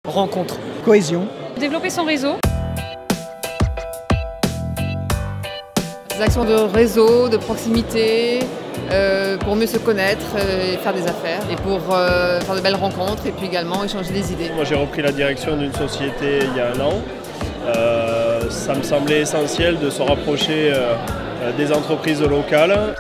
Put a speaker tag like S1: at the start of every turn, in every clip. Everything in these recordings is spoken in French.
S1: Rencontre.
S2: Cohésion.
S3: Développer son réseau.
S4: Des actions de réseau, de proximité, pour mieux se connaître et faire des affaires. Et pour faire de belles rencontres et puis également échanger des idées.
S5: Moi j'ai repris la direction d'une société il y a un an. Ça me semblait essentiel de se rapprocher des entreprises locales.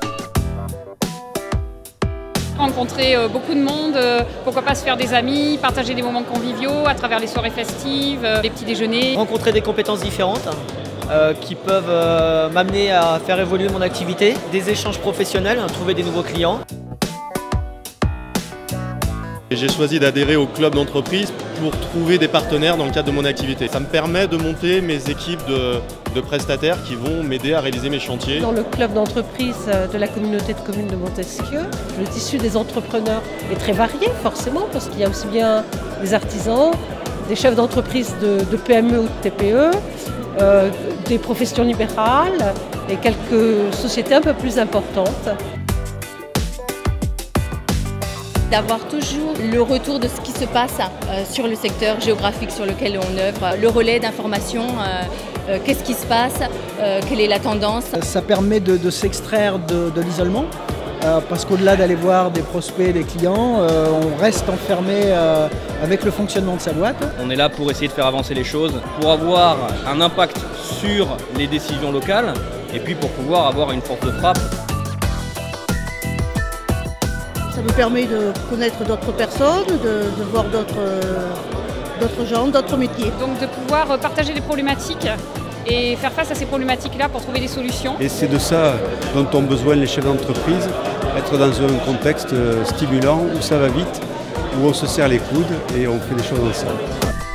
S3: Rencontrer beaucoup de monde, pourquoi pas se faire des amis, partager des moments conviviaux à travers les soirées festives, les petits déjeuners.
S1: Rencontrer des compétences différentes qui peuvent m'amener à faire évoluer mon activité, des échanges professionnels, trouver des nouveaux clients.
S6: J'ai choisi d'adhérer au club d'entreprise pour trouver des partenaires dans le cadre de mon activité. Ça me permet de monter mes équipes de prestataires qui vont m'aider à réaliser mes chantiers.
S7: Dans le club d'entreprise de la communauté de communes de Montesquieu, le tissu des entrepreneurs est très varié forcément parce qu'il y a aussi bien des artisans, des chefs d'entreprise de PME ou de TPE, des professions libérales et quelques sociétés un peu plus importantes.
S8: D'avoir toujours le retour de ce qui se passe sur le secteur géographique sur lequel on œuvre, le relais d'informations, qu'est-ce qui se passe, quelle est la tendance.
S2: Ça permet de s'extraire de l'isolement, parce qu'au-delà d'aller voir des prospects, des clients, on reste enfermé avec le fonctionnement de sa boîte.
S9: On est là pour essayer de faire avancer les choses, pour avoir un impact sur les décisions locales et puis pour pouvoir avoir une force de frappe.
S10: Ça me permet de connaître d'autres personnes, de voir d'autres gens, d'autres métiers.
S3: Donc de pouvoir partager des problématiques et faire face à ces problématiques-là pour trouver des solutions.
S11: Et c'est de ça dont ont besoin les chefs d'entreprise, être dans un contexte stimulant où ça va vite, où on se serre les coudes et on fait des choses ensemble.